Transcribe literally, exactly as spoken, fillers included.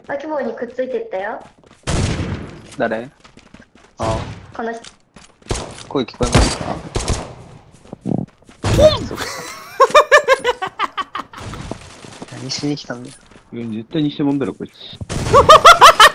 あきぼうにくっついてったよ。 誰？あこの人。 声聞こえますか？何しに来たんだよ。 絶対にしてもんだろ、こいつ。